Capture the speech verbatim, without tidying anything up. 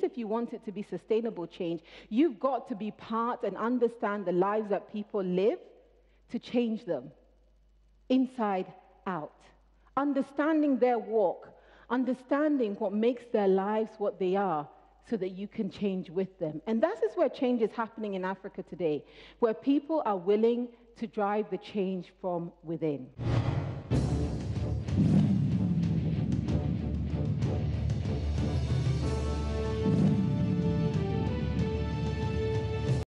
if you want it to be sustainable change, you've got to be part and understand the lives that people live to change them inside out. Understanding their walk, understanding what makes their lives what they are, so that you can change with them. And that is where change is happening in Africa today, where people are willing to drive the change from within.